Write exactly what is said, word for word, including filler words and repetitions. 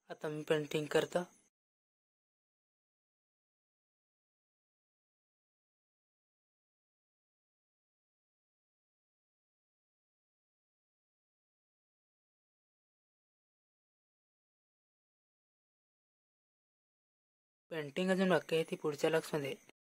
आता मी पेंटिंग करता पेंटिंग अजून बाकी आहे ती पुढच्या लक्षमध्ये